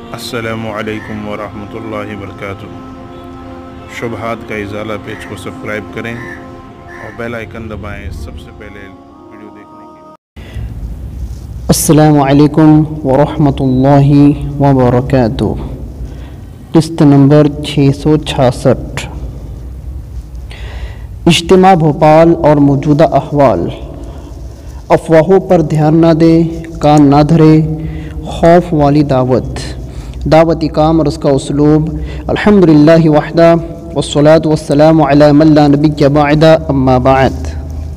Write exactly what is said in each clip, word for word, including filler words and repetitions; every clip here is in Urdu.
السلام علیکم ورحمۃ اللہ وبرکاتہ۔ شبہات کا ازالہ پیج کو سبسکرائب کریں اور بیل آئیکن دبائیں سب سے پہلے ویڈیو دیکھنے کے لیے۔ السلام علیکم ورحمۃ اللہ وبرکاتہ۔ قسط نمبر چھ سو چھیاسٹھ، اجتماع بھوپال اور موجودہ احوال۔ افواہوں پر دھیان نہ دے، کان نہ دھرے، خوف والی دعوت۔ دعوتی کام اور اس کا اسلوب۔ الحمدللہ وحدہ والصلاة والسلام علی من لا نبی بعد، اما بعد۔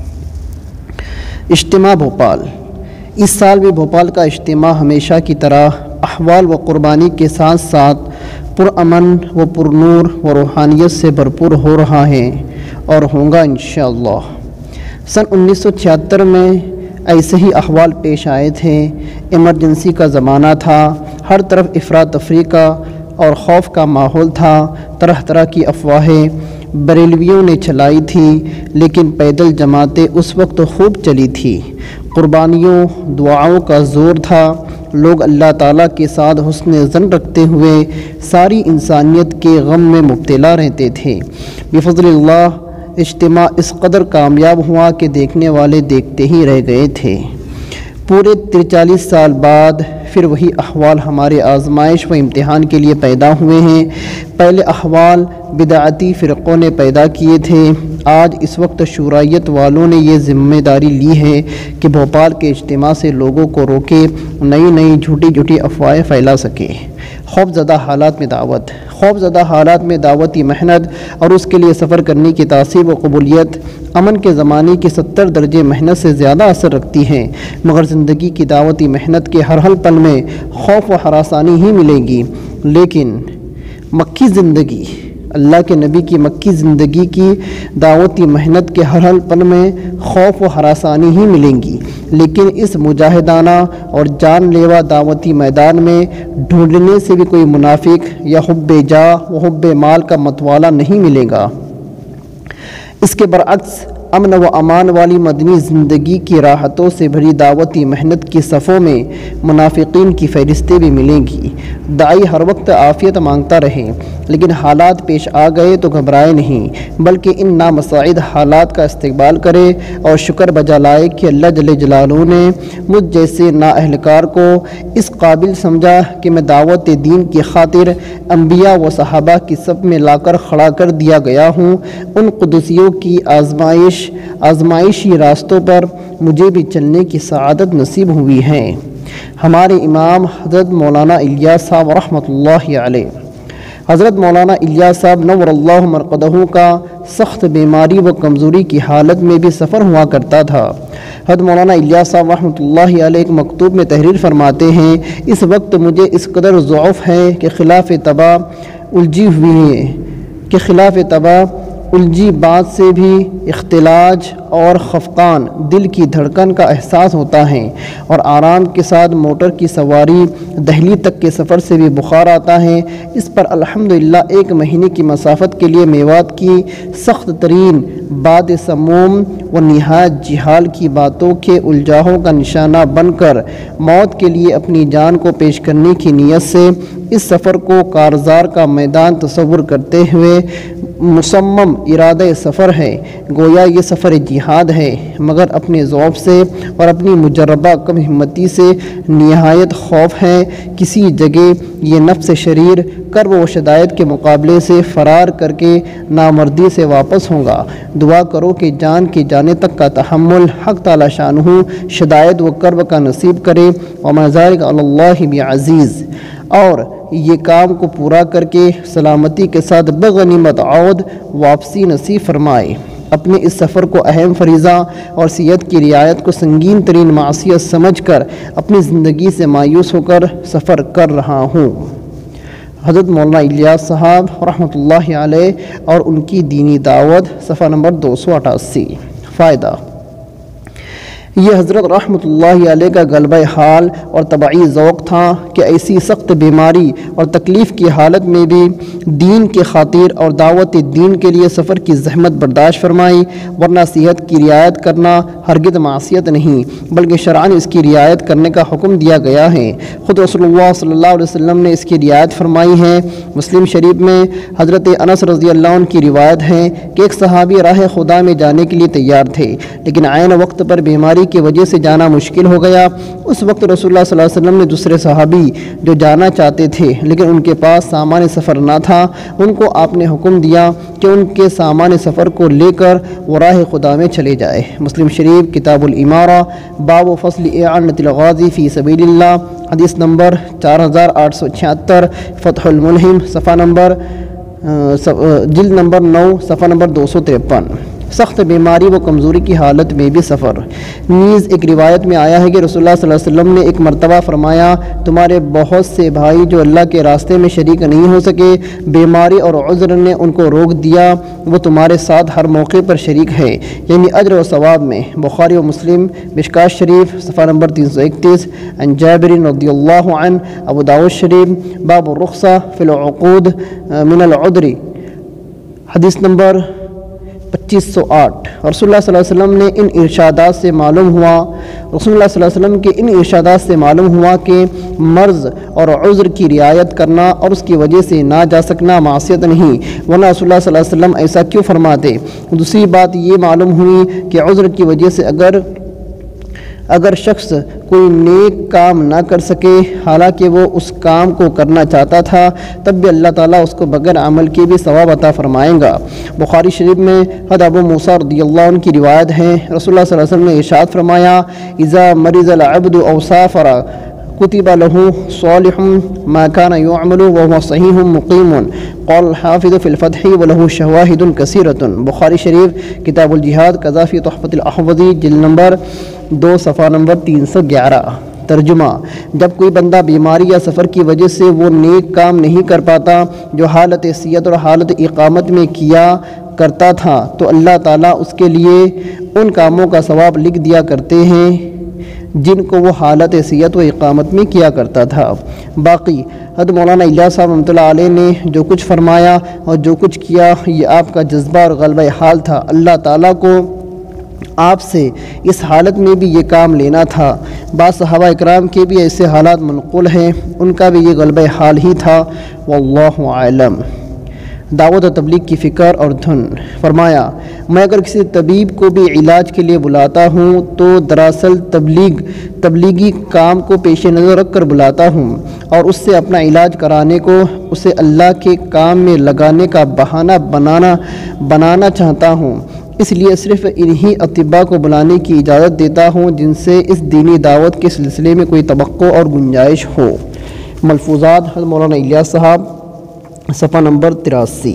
اجتماع بھوپال۔ اس سال بھی بھوپال کا اجتماع ہمیشہ کی طرح احوال و قربانی کے ساتھ ساتھ پرامن و پرنور و روحانیت سے بھرپور ہو رہا ہے اور ہوگا انشاءاللہ۔ سن انیس سو چھہتر میں ایسے ہی احوال پیش آئے تھے۔ ایمرجنسی کا زمانہ تھا، ہر طرف افراد تفریح کا اور خوف کا ماحول تھا۔ طرح طرح کی افواہیں بریلویوں نے چلائی تھی، لیکن پیدل جماعتیں اس وقت خوب چلی تھی۔ قربانیوں دعاؤں کا زور تھا۔ لوگ اللہ تعالیٰ کے ساتھ حسن ظن رکھتے ہوئے ساری انسانیت کے غم میں مبتلا رہتے تھے۔ بفضل اللہ اجتماع اس قدر کامیاب ہوا کہ دیکھنے والے دیکھتے ہی رہ گئے تھے۔ پورے ترچالیس سال بعد پھر وہی احوال ہمارے آزمائش و امتحان کے لیے پیدا ہوئے ہیں۔ پہلے احوال بدعتی فرقوں نے پیدا کیے تھے، آج اس وقت شورائیت والوں نے یہ ذمہ داری لی ہے کہ بھوپال کے اجتماع سے لوگوں کو روکے، نئی نئی جھوٹی جھوٹی افواہیں پھیلا سکے۔ خوف زدہ حالات میں دعوت۔ خوف زدہ حالات میں دعوتی محنت اور اس کے لیے سفر کرنے کی تاثیر و قبولیت امن کے زمانے کی ستر درجے محنت سے زیادہ اثر رکھتی ہیں، مگر زندگی کی دعوتی محنت کے ہر ہر پل میں خوف و ہراسانی ہی ملے گی۔ لیکن مکی زندگی، اللہ کے نبی کی مکی زندگی کی دعوتی محنت کے ہر ہر پل میں خوف و ہراسانی ہی ملیں گی، لیکن اس مجاہدانہ اور جان لیوا دعوتی میدان میں ڈھونڈنے سے بھی کوئی منافق یا حب جاہ و حب مال کا متوالا نہیں ملے گا۔ اس کے برعکس امن و امان والی مدنی زندگی کی راحتوں سے بھری دعوتی محنت کی صفوں میں منافقین کی فہرستیں بھی ملیں گی۔ داعی ہر وقت عافیت مانگتا رہے، لیکن حالات پیش آ گئے تو گھبرائے نہیں، بلکہ ان نامساعد حالات کا استقبال کرے اور شکر بجا لائے کہ اللہ جل جلالہ نے مجھ جیسے نااہلکار کو اس قابل سمجھا کہ میں دعوت دین کی خاطر انبیاء و صحابہ کی صف میں لا کر کھڑا کر دیا گیا ہوں۔ ان قدسیوں کی آزمائش آزمائشی راستوں پر مجھے بھی چلنے کی سعادت نصیب ہوئی ہے۔ ہمارے امام حضرت مولانا الیاس صاحب رحمۃ اللہ علیہ حضرت مولانا الیاس صاحب نور اللہ مرقدہ کا سخت بیماری و کمزوری کی حالت میں بھی سفر ہوا کرتا تھا۔ حضرت مولانا الیاس صاحب رحمۃ اللہ علیہ ایک مکتوب میں تحریر فرماتے ہیں، اس وقت مجھے اس قدر ضعف ہے کہ خلاف طبع الجھی ہوئی ہے کہ خلاف طبع الجھی بات سے بھی اختلاج اور خفقان دل کی دھڑکن کا احساس ہوتا ہے، اور آرام کے ساتھ موٹر کی سواری دہلی تک کے سفر سے بھی بخار آتا ہے۔ اس پر الحمدللہ ایک مہینے کی مسافت کے لیے میوات کی سخت ترین باد سموم و نہایت جہال کی باتوں کے الجھاؤں کا نشانہ بن کر موت کے لیے اپنی جان کو پیش کرنے کی نیت سے اس سفر کو کارزار کا میدان تصور کرتے ہوئے مصمم ارادہ سفر ہے۔ گویا یہ سفر جہاد ہے، مگر اپنے ضعف سے اور اپنی مجربہ کم ہمتی سے نہایت خوف ہے کسی جگہ یہ نفس شریر کرب و شدائد کے مقابلے سے فرار کر کے نامردی سے واپس ہوگا۔ دعا کرو کہ جان کے جانے تک کا تحمل حق تعالی شانہ شدائد و کرب کا نصیب کرے، وما ذلک علی اللہ بعزیز، اور یہ کام کو پورا کر کے سلامتی کے ساتھ بغنیمت عود واپسی نصیب فرمائے۔ اپنے اس سفر کو اہم فریضہ اور صحت کی رعایت کو سنگین ترین معصیت سمجھ کر اپنی زندگی سے مایوس ہو کر سفر کر رہا ہوں۔ حضرت مولانا الیاس صاحب رحمۃ اللہ علیہ اور ان کی دینی دعوت، صفحہ نمبر دو سو اٹھاسی۔ فائدہ: یہ حضرت رحمۃ اللہ علیہ کا غلبہ حال اور طبعی ذوق تھا کہ ایسی سخت بیماری اور تکلیف کی حالت میں بھی دین کے خاطر اور دعوت دین کے لیے سفر کی زحمت برداشت فرمائی، ورنہ صحت کی رعایت کرنا ہرگز معصیت نہیں بلکہ شرعاً اس کی رعایت کرنے کا حکم دیا گیا ہے۔ خود رسول اللہ صلی اللہ علیہ وسلم نے اس کی رعایت فرمائی ہے۔ مسلم شریف میں حضرت انس رضی اللہ عنہ کی روایت ہے کہ ایک صحابی راہ خدا میں جانے کے لیے تیار تھے، لیکن عین وقت پر بیماری کی وجہ سے جانا مشکل ہو گیا۔ اس وقت رسول اللہ صلی اللہ علیہ وسلم نے دوسرے صحابی جو جانا چاہتے تھے لیکن ان کے پاس سامان سفر نہ تھا، ان کو آپ نے حکم دیا کہ ان کے سامان سفر کو لے کر وہ راہ خدا میں چلے جائے۔ مسلم شریف کتاب الامارہ باب فصل اعانۃ الغازی فی سبیل اللہ، حدیث نمبر چار ہزار آٹھ سو چھہتر، فتح الملہم صفحہ نمبر جلد نمبر نو صفحہ نمبر دو سو ترپن۔ سخت بیماری و کمزوری کی حالت میں بھی سفر۔ نیز ایک روایت میں آیا ہے کہ رسول اللہ صلی اللہ علیہ وسلم نے ایک مرتبہ فرمایا، تمہارے بہت سے بھائی جو اللہ کے راستے میں شریک نہیں ہو سکے، بیماری اور عذر نے ان کو روک دیا، وہ تمہارے ساتھ ہر موقع پر شریک ہے، یعنی اجر و ثواب میں۔ بخاری و مسلم مشکات شریف صفحہ نمبر تین سو اکتیس، عن جابر رضی اللہ عنہ، ابو داؤد شریف باب الرخصہ فی العقود من العذر، حدیث نمبر پچیس سو آٹھ۔ رسول اللہ صلی اللہ علیہ وسلم نے ان ارشادات سے معلوم ہوا رسول اللہ صلی اللہ علیہ وسلم کے ان ارشادات سے معلوم ہوا کہ مرض اور عذر کی رعایت کرنا اور اس کی وجہ سے نہ جا سکنا معصیت نہیں، ورنہ رسول اللہ صلی اللہ علیہ وسلم ایسا کیوں فرماتے۔ دوسری بات یہ معلوم ہوئی کہ عذر کی وجہ سے اگر اگر شخص کوئی نیک کام نہ کر سکے حالانکہ وہ اس کام کو کرنا چاہتا تھا، تب بھی اللہ تعالیٰ اس کو بغیر عمل کے بھی ثواب عطا فرمائیں گا۔ بخاری شریف میں حضرت ابو موسیٰ رضی اللہ عنہ کی روایت ہے، رسول اللہ صلی اللہ علیہ وسلم نے ارشاد فرمایا، اذا مرض العبد او سافر کتب له صالح ما كان يعمل وهو صحیح مقیم، قال الحافظ فی الفتح وله شواہد کثیرۃ۔ بخاری شریف کتاب الجہاد قضا فی تحفۃ الاحوذی جلد نمبر دو صفحہ نمبر تین سو گیارہ۔ ترجمہ: جب کوئی بندہ بیماری یا سفر کی وجہ سے وہ نیک کام نہیں کر پاتا جو حالت صحت اور حالت اقامت میں کیا کرتا تھا، تو اللہ تعالیٰ اس کے لیے ان کاموں کا ثواب لکھ دیا کرتے ہیں جن کو وہ حالت صحت و اقامت میں کیا کرتا تھا۔ باقی حضرت مولانا الیاس صاحب رحمۃ اللہ علیہ نے جو کچھ فرمایا اور جو کچھ کیا، یہ آپ کا جذبہ اور غلبہ حال تھا۔ اللہ تعالیٰ کو آپ سے اس حالت میں بھی یہ کام لینا تھا۔ بعض صحابہ اکرام کے بھی ایسے حالات منقول ہیں، ان کا بھی یہ غلبہ حال ہی تھا، واللہ اعلم۔ دعوت و تبلیغ کی فکر اور دھن۔ فرمایا، میں اگر کسی طبیب کو بھی علاج کے لیے بلاتا ہوں تو دراصل تبلیغ تبلیغی کام کو پیش نظر رکھ کر بلاتا ہوں اور اس سے اپنا علاج کرانے کو اسے اللہ کے کام میں لگانے کا بہانہ بنانا بنانا چاہتا ہوں۔ اس لیے صرف انہی اطباء کو بلانے کی اجازت دیتا ہوں جن سے اس دینی دعوت کے سلسلے میں کوئی توقع اور گنجائش ہو۔ ملفوظات حضرت مولانا الیاس صاحب، صفحہ نمبر تراسی۔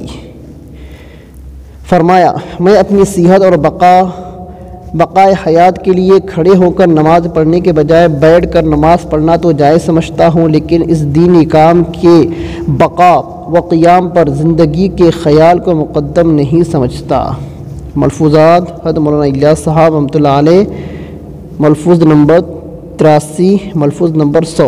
فرمایا، میں اپنی صحت اور بقا بقائے حیات کے لیے کھڑے ہو کر نماز پڑھنے کے بجائے بیٹھ کر نماز پڑھنا تو جائز سمجھتا ہوں، لیکن اس دینی کام کے بقا و قیام پر زندگی کے خیال کو مقدم نہیں سمجھتا۔ ملفوظات حضرت مولانا الیاس صاحب رحمۃ اللہ علیہ، ملفوظ نمبر تراسی، ملفوظ نمبر سو۔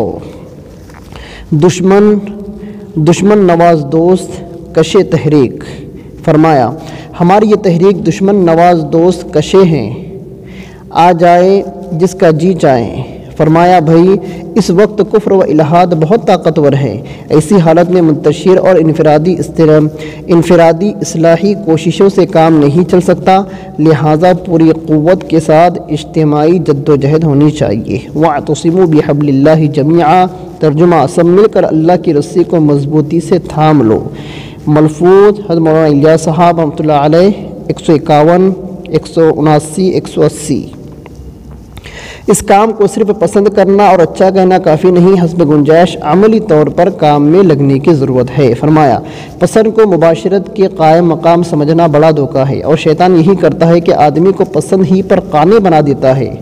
دشمن دشمن نواز دوست کشے تحریک۔ فرمایا، ہماری یہ تحریک دشمن نواز دوست کشے ہیں، آ جائے جس کا جی چاہے۔ فرمایا، بھائی اس وقت کفر و الحاد بہت طاقتور ہے، ایسی حالت میں منتشر اور انفرادی انفرادی اصلاحی کوششوں سے کام نہیں چل سکتا، لہٰذا پوری قوت کے ساتھ اجتماعی جد و جہد ہونی چاہیے۔ وَاعْتَصِمُوا بِحَبْلِ اللَّهِ جَمِيعًا۔ ترجمہ: سب مل کر اللہ کی رسی کو مضبوطی سے تھام لو۔ ملفوظ حضرت مولانا الیاس صاحب رحمۃ اللہ علیہ، ایک سو اکاون، ایک سو اناسی، ایک سو اسی۔ اس کام کو صرف پسند کرنا اور اچھا کہنا کافی نہیں، حسب گنجائش عملی طور پر کام میں لگنے کی ضرورت ہے۔ فرمایا، پسند کو مباشرت کے قائم مقام سمجھنا بڑا دھوکہ ہے، اور شیطان یہی کرتا ہے کہ آدمی کو پسند ہی پر قانع بنا دیتا ہے۔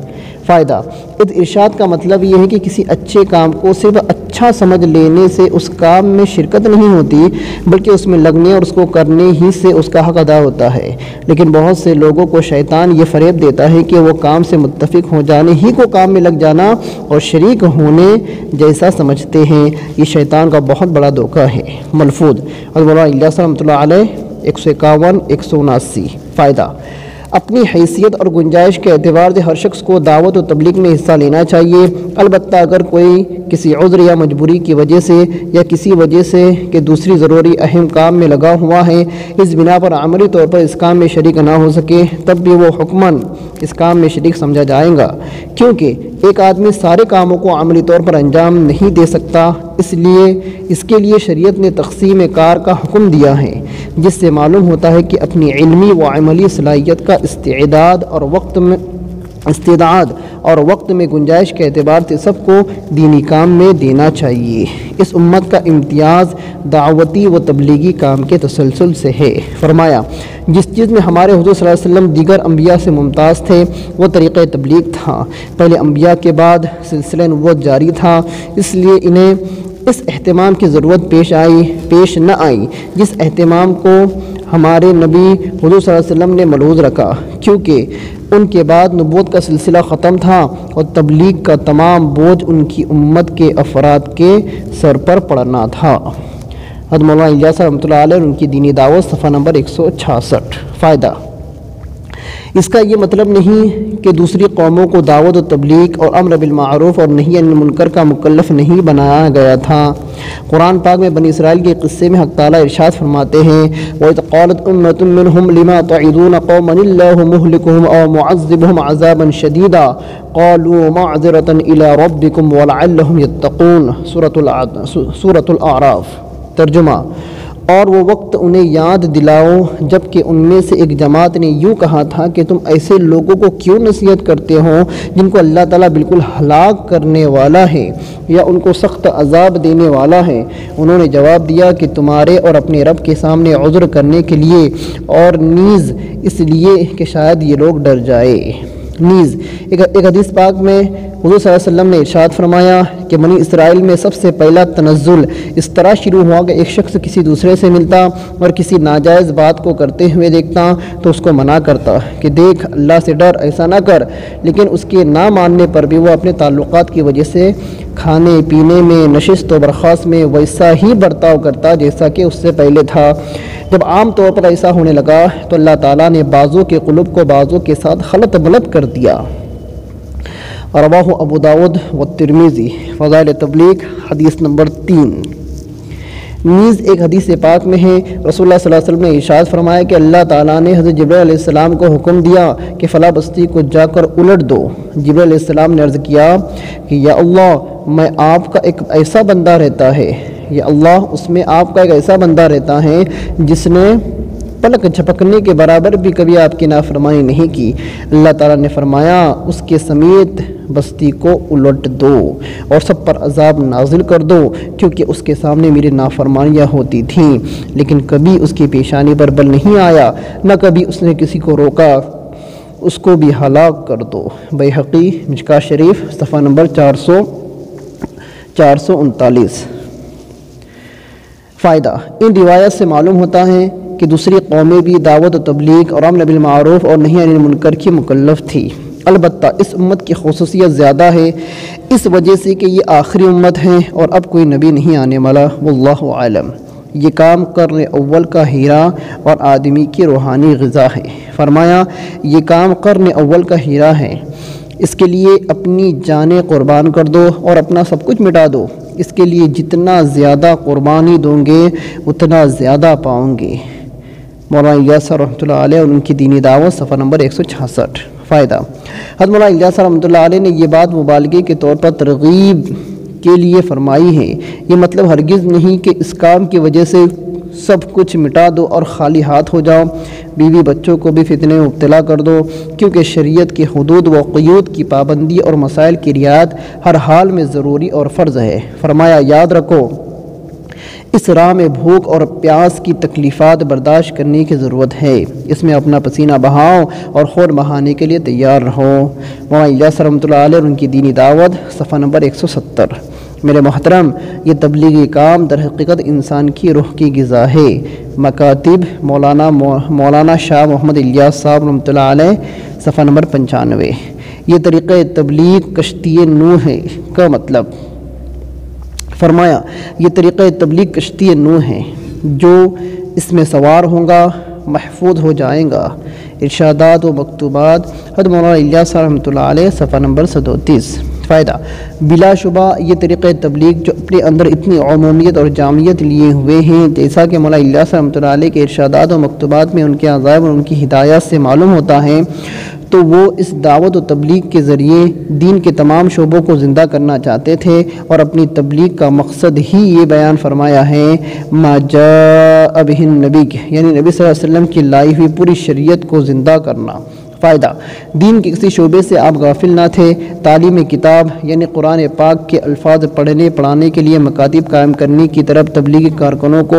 فائدہ، اس ارشاد کا مطلب یہ ہے کہ کسی اچھے کام کو صرف اچھا سمجھ لینے سے اس کام میں شرکت نہیں ہوتی، بلکہ اس میں لگنے اور اس کو کرنے ہی سے اس کا حق ادا ہوتا ہے۔ لیکن بہت سے لوگوں کو شیطان یہ فریب دیتا ہے کہ وہ کام سے متفق ہو جانے ہی کو کام میں لگ جانا اور شریک ہونے جیسا سمجھتے ہیں۔ یہ شیطان کا بہت بڑا دھوکہ ہے۔ ملفوظ حضرت مولانا الیاس رحمۃ اللہ علیہ ایک سو اکاون ایک سو اناسی۔ فائدہ، اپنی حیثیت اور گنجائش کے اعتبار سے ہر شخص کو دعوت و تبلیغ میں حصہ لینا چاہیے، البتہ اگر کوئی کسی عذر یا مجبوری کی وجہ سے یا کسی وجہ سے کہ دوسری ضروری اہم کام میں لگا ہوا ہے، اس بنا پر عملی طور پر اس کام میں شریک نہ ہو سکے، تب بھی وہ حکماً اس کام میں شریک سمجھا جائے گا، کیونکہ ایک آدمی سارے کاموں کو عملی طور پر انجام نہیں دے سکتا۔ اس لیے اس کے لیے شریعت نے تقسیم کار کا حکم دیا ہے، جس سے معلوم ہوتا ہے کہ اپنی علمی و عملی صلاحیت کا استعداد اور وقت میں استعداد اور وقت میں گنجائش کے اعتبار سے سب کو دینی کام میں دینا چاہیے۔ اس امت کا امتیاز دعوتی و تبلیغی کام کے تسلسل سے ہے۔ فرمایا، جس چیز میں ہمارے حضور صلی اللہ علیہ وسلم دیگر انبیاء سے ممتاز تھے وہ طریقہ تبلیغ تھا۔ پہلے انبیاء کے بعد سلسلہ نبوت جاری تھا، اس لیے انہیں اس اہتمام کی ضرورت پیش آئی پیش نہ آئی جس اہتمام کو ہمارے نبی حضور صلی اللہ علیہ وسلم نے ملحوظ رکھا، کیونکہ ان کے بعد نبوت کا سلسلہ ختم تھا اور تبلیغ کا تمام بوجھ ان کی امت کے افراد کے سر پر پڑنا تھا۔ حضرت مولانا الیاس رحمۃ اللہ علیہ اور ان کی دینی دعوت صفحہ نمبر ایک سو چھیاسٹھ۔ فائدہ، اس کا یہ مطلب نہیں کہ دوسری قوموں کو دعوت و تبلیغ اور امر بالمعروف اور نہی عن المنکر کا مکلف نہیں بنایا گیا تھا۔ قرآن پاک میں بنی اسرائیل کے قصے میں حق تعالیٰ ارشاد فرماتے ہیں، وَإِذْ قَالَتْ أُمَّةٌ مِّنْهُمْ لِمَا تَعِظُونَ قَوْمًا اللَّهُ مُهْلِكُهُمْ أَوْ مُعَذِّبُهُمْ عَذَابًا شَدِيدًا قَالُوا مَعْذِرَةً إِلَىٰ رَبِّكُمْ وَلَعَلَّهُمْ يَتَّقُونَ سورۃ الأعراف۔ ترجمہ، اور وہ وقت انہیں یاد دلاؤ جب کہ ان میں سے ایک جماعت نے یوں کہا تھا کہ تم ایسے لوگوں کو کیوں نصیحت کرتے ہو جن کو اللہ تعالیٰ بالکل ہلاک کرنے والا ہے یا ان کو سخت عذاب دینے والا ہے۔ انہوں نے جواب دیا کہ تمہارے اور اپنے رب کے سامنے عذر کرنے کے لیے اور نیز اس لیے کہ شاید یہ لوگ ڈر جائے۔ نیز ایک حدیث پاک میں حضور صلی اللہ علیہ وسلم نے ارشاد فرمایا کہ بنی اسرائیل میں سب سے پہلا تنزل اس طرح شروع ہوا کہ ایک شخص کسی دوسرے سے ملتا اور کسی ناجائز بات کو کرتے ہوئے دیکھتا تو اس کو منع کرتا کہ دیکھ اللہ سے ڈر، ایسا نہ کر، لیکن اس کے نہ ماننے پر بھی وہ اپنے تعلقات کی وجہ سے کھانے پینے میں، نشست و برخاست میں ویسا ہی برتاؤ کرتا جیسا کہ اس سے پہلے تھا۔ جب عام طور پر ایسا ہونے لگا تو اللہ تعالیٰ نے بعضوں کے قلوب کو بعضوں کے ساتھ خلط ملط کر دیا۔ رواہ ابو داود و ترمذی۔ فضائل تبلیغ حدیث نمبر تین۔ نیز ایک حدیث پاک میں ہے رسول اللہ صلی اللہ علیہ وسلم نے ارشاد فرمایا کہ اللہ تعالیٰ نے حضرت جبرائیل علیہ السلام کو حکم دیا کہ فلاں بستی کو جا کر الٹ دو۔ جبرائیل علیہ السلام نے عرض کیا کہ یا اللہ، میں آپ کا ایک ایسا بندہ رہتا ہے یا اللہ اس میں آپ کا ایک ایسا بندہ رہتا ہے جس نے پلک جھپکنے کے برابر بھی کبھی آپ کی نافرمانی نہیں کی۔ اللہ تعالیٰ نے فرمایا اس کے سمیت بستی کو الٹ دو اور سب پر عذاب نازل کر دو، کیونکہ اس کے سامنے میری نافرمانیاں ہوتی تھیں لیکن کبھی اس کی پیشانی پر بل نہیں آیا، نہ کبھی اس نے کسی کو روکا، اس کو بھی ہلاک کر دو۔ بیہقی مشکاۃ شریف صفحہ نمبر چار سو چار سو انتالیس۔ فائدہ، ان روایت سے معلوم ہوتا ہے کہ دوسری قومیں بھی دعوت و تبلیغ اور امر بالمعروف اور نہی عن المنکر کی مکلف تھی، البتہ اس امت کی خصوصیت زیادہ ہے اس وجہ سے کہ یہ آخری امت ہے اور اب کوئی نبی نہیں آنے والا، واللہ عالم۔ یہ کام قرن اول کا ہیرا اور آدمی کی روحانی غذا ہے۔ فرمایا یہ کام قرن اول کا ہیرا ہے، اس کے لیے اپنی جانیں قربان کر دو اور اپنا سب کچھ مٹا دو، اس کے لیے جتنا زیادہ قربانی دوں گے اتنا زیادہ پاؤں گے۔ مولانا الیاس رحمۃ اللہ علیہ اور ان کی دینی دعوت صفحہ نمبر ایک سو چھیاسٹھ۔ فائدہ، حضرت مولانا الیاس رحمۃ اللہ علیہ نے یہ بات مبالغے کے طور پر ترغیب کے لیے فرمائی ہے، یہ مطلب ہرگز نہیں کہ اس کام کی وجہ سے سب کچھ مٹا دو اور خالی ہاتھ ہو جاؤ، بیوی بچوں کو بھی فتنے میں مبتلا کر دو، کیونکہ شریعت کے حدود و قیود کی پابندی اور مسائل کی رعایت ہر حال میں ضروری اور فرض ہے۔ فرمایا یاد رکھو اس راہ میں بھوک اور پیاس کی تکلیفات برداشت کرنے کی ضرورت ہے، اس میں اپنا پسینہ بہاؤ اور خون بہانے کے لیے تیار رہو۔ مولانا الیاس رحمۃ اللہ علیہ اور ان کی دینی دعوت، صفحہ نمبر ایک سو ستر۔ میرے محترم، یہ تبلیغی کام در حقیقت انسان کی روح کی غذا ہے۔ مکاتب مولانا مولانا شاہ محمد الیاس صاحب رحمۃ اللہ علیہ، صفحہ نمبر پنچانوے۔ یہ طریقہ تبلیغ کشتی نوح ہے کا مطلب فرمایا، یہ طریقہ تبلیغ کشتی نوح ہے، جو اس میں سوار ہوں گا محفوظ ہو جائیں گا۔ ارشادات و مکتوبات، حضرت مولانا الیاس رحمۃ اللہ علیہ، صفحہ نمبر ستوتیس۔ فائدہ، بلا شبہ یہ طریقہ تبلیغ جو اپنے اندر اتنی عمومیت اور جامعیت لیے ہوئے ہیں، جیسا کہ مولانا الیاس رحمۃ اللہ علیہ کے ارشادات و مکتوبات میں ان کے عزائم اور ان کی ہدایات سے معلوم ہوتا ہے، تو وہ اس دعوت و تبلیغ کے ذریعے دین کے تمام شعبوں کو زندہ کرنا چاہتے تھے، اور اپنی تبلیغ کا مقصد ہی یہ بیان فرمایا ہے ما جاء بہ النبی، یعنی نبی صلی اللہ علیہ وسلم کی لائی ہوئی پوری شریعت کو زندہ کرنا۔ فائدہ، دین کے کسی شعبے سے آپ غافل نہ تھے۔ تعلیم کتاب یعنی قرآن پاک کے الفاظ پڑھنے پڑھانے کے لیے مکاتب قائم کرنے کی طرف تبلیغی کارکنوں کو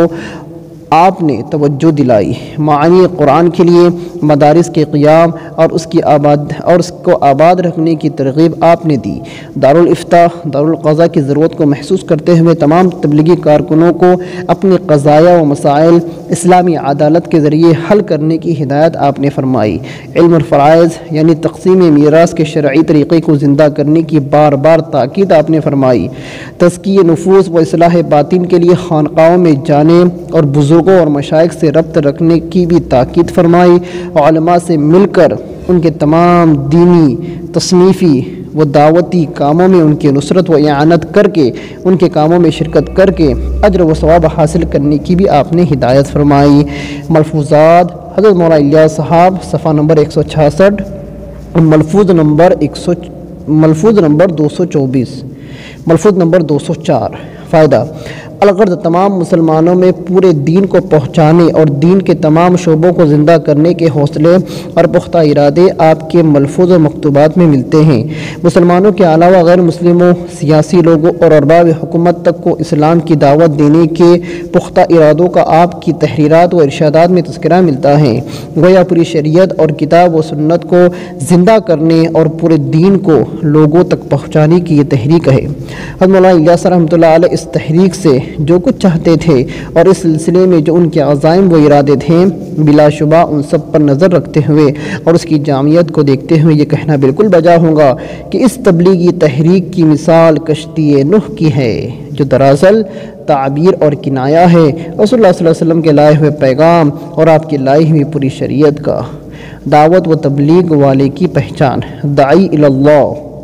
آپ نے توجہ دلائی۔ معانی قرآن کے لیے مدارس کے قیام اور اس کی آباد اور اس کو آباد رکھنے کی ترغیب آپ نے دی۔ دارالافتاء دارالقضاء کی ضرورت کو محسوس کرتے ہوئے تمام تبلیغی کارکنوں کو اپنے قضایا و مسائل اسلامی عدالت کے ذریعے حل کرنے کی ہدایت آپ نے فرمائی۔ علم الفرائض یعنی تقسیم میراث کے شرعی طریقے کو زندہ کرنے کی بار بار تاکید آپ نے فرمائی۔ تزکیہ نفوس و اصلاح باطن کے لیے خانقاہوں میں جانے اور بزرگوں اور مشائخ سے ربط رکھنے کی بھی تاکید فرمائی۔ علماء سے مل کر ان کے تمام دینی، تصنیفی و دعوتی کاموں میں ان کی نصرت و اعانت کر کے، ان کے کاموں میں شرکت کر کے اجر و ثواب حاصل کرنے کی بھی آپ نے ہدایت فرمائی۔ ملفوظات، حضرت مولانا الیاس صاحب، صفحہ نمبر ایک سو چھیاسٹھ، ملفوظ نمبر ایک سو ملفوظ نمبر دو سو چوبیس، ملفوظ نمبر دو سو چار۔ فائدہ، الغرض تمام مسلمانوں میں پورے دین کو پہنچانے اور دین کے تمام شعبوں کو زندہ کرنے کے حوصلے اور پختہ ارادے آپ کے ملفوظ و مکتوبات میں ملتے ہیں۔ مسلمانوں کے علاوہ غیر مسلموں، سیاسی لوگوں اور ارباب حکومت تک کو اسلام کی دعوت دینے کے پختہ ارادوں کا آپ کی تحریرات و ارشادات میں تذکرہ ملتا ہے۔ گویا پوری شریعت اور کتاب و سنت کو زندہ کرنے اور پورے دین کو لوگوں تک پہنچانے کی یہ تحریک ہے۔ حضرت مولانا الیاس رحمۃ اللہ علیہ اس تحریک سے جو کچھ چاہتے تھے اور اس سلسلے میں جو ان کے عزائم و ارادے تھے، بلا شبہ ان سب پر نظر رکھتے ہوئے اور اس کی جامعیت کو دیکھتے ہوئے یہ کہنا بالکل بجا ہوگا کہ اس تبلیغی تحریک کی مثال کشتی نوح کی ہے، جو دراصل تعبیر اور کنایہ ہے رسول اللہ صلی اللہ علیہ وسلم کے لائے ہوئے پیغام اور آپ کی لائی ہوئی پوری شریعت کا۔ دعوت و تبلیغ والے کی پہچان، داعی اللہ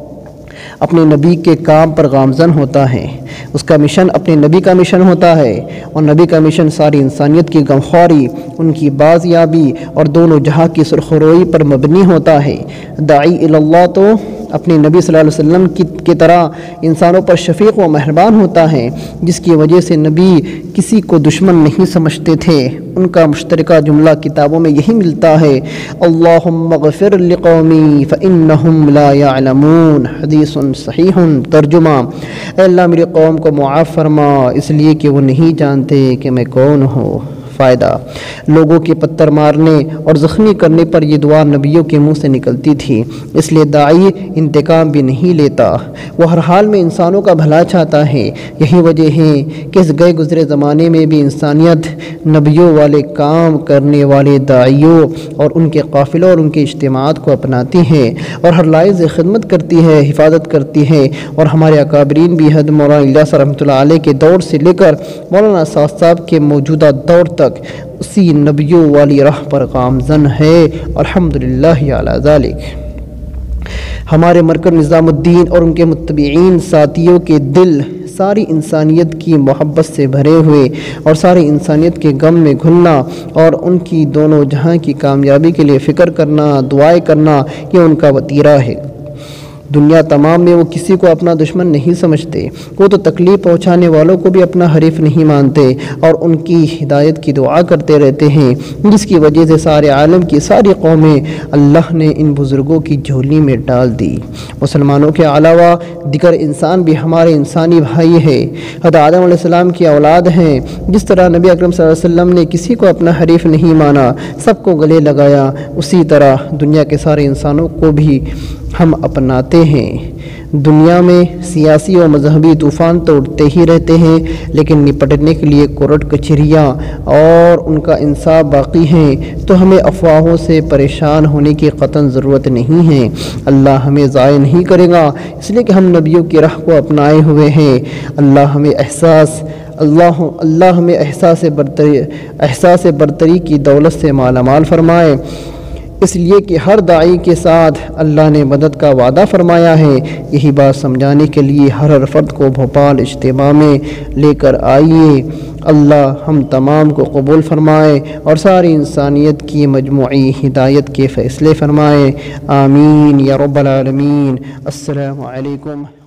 اپنے نبی کے کام پر گامزن ہوتا ہے، اس کا مشن اپنے نبی کا مشن ہوتا ہے، اور نبی کا مشن ساری انسانیت کی غمخواری، ان کی بازیابی اور دونوں جہاں کی سرخروئی پر مبنی ہوتا ہے۔ داعی اللہ تو اپنے نبی صلی اللہ علیہ وسلم کی کی طرح انسانوں پر شفیق و مہربان ہوتا ہے، جس کی وجہ سے نبی کسی کو دشمن نہیں سمجھتے تھے۔ ان کا مشترکہ جملہ کتابوں میں یہی ملتا ہے، اللہم اغفر لقومی فإنہم لا یعلمون، حدیث صحیح۔ ترجمہ، اے اللہ میری قوم کو معاف فرما اس لیے کہ وہ نہیں جانتے کہ میں کون ہوں۔ فائدہ، لوگوں کے پتھر مارنے اور زخمی کرنے پر یہ دعا نبیوں کے منہ سے نکلتی تھی، اس لیے داعی انتقام بھی نہیں لیتا، وہ ہر حال میں انسانوں کا بھلا چاہتا ہے۔ یہی وجہ ہے کہ اس گئے گزرے زمانے میں بھی انسانیت نبیوں والے کام کرنے والے داعیوں اور ان کے قافلوں اور ان کے اجتماعات کو اپناتی ہے اور ہر لائز خدمت کرتی ہے، حفاظت کرتی ہے، اور ہمارے اکابرین بھی حضرت مولانا الیاس رحمۃ اللہ علیہ کے دور سے لے کر مولانا سعد صاحب کے موجودہ دور تک اسی نبیوں والی راہ پر گامزن ہے، الحمدللہ علی ذالک۔ ہمارے مرکز نظام الدین اور ان کے متبعین ساتھیوں کے دل ساری انسانیت کی محبت سے بھرے ہوئے اور ساری انسانیت کے غم میں گھلنا اور ان کی دونوں جہاں کی کامیابی کے لیے فکر کرنا، دعائیں کرنا، یہ ان کا وتیرہ ہے۔ دنیا تمام میں وہ کسی کو اپنا دشمن نہیں سمجھتے، وہ تو تکلیف پہنچانے والوں کو بھی اپنا حریف نہیں مانتے اور ان کی ہدایت کی دعا کرتے رہتے ہیں، جس کی وجہ سے سارے عالم کی ساری قومیں اللہ نے ان بزرگوں کی جھولی میں ڈال دی۔ مسلمانوں کے علاوہ دیگر انسان بھی ہمارے انسانی بھائی ہے، حضرت آدم علیہ السلام کی اولاد ہیں۔ جس طرح نبی اکرم صلی اللہ علیہ وسلم نے کسی کو اپنا حریف نہیں مانا، سب کو گلے لگایا، اسی طرح دنیا کے سارے انسانوں کو بھی ہم اپناتے ہیں۔ دنیا میں سیاسی و مذہبی طوفان تو اٹھتے ہی رہتے ہیں، لیکن نپٹنے کے لیے کورٹ کچہریاں اور ان کا انصاف باقی ہیں، تو ہمیں افواہوں سے پریشان ہونے کی قطعاً ضرورت نہیں ہے۔ اللہ ہمیں ضائع نہیں کرے گا، اس لیے کہ ہم نبیوں کی راہ کو اپنائے ہوئے ہیں۔ اللہ ہمیں احساس اللہ اللہ ہمیں احساس برتری احساس برتری کی دولت سے مالا مال فرمائے، اس لیے کہ ہر داعی کے ساتھ اللہ نے مدد کا وعدہ فرمایا ہے۔ یہی بات سمجھانے کے لیے ہر ہر فرد کو بھوپال اجتماع میں لے کر آئیے۔ اللہ ہم تمام کو قبول فرمائے اور ساری انسانیت کی مجموعی ہدایت کے فیصلے فرمائے، آمین یا رب العالمین۔ السلام علیکم۔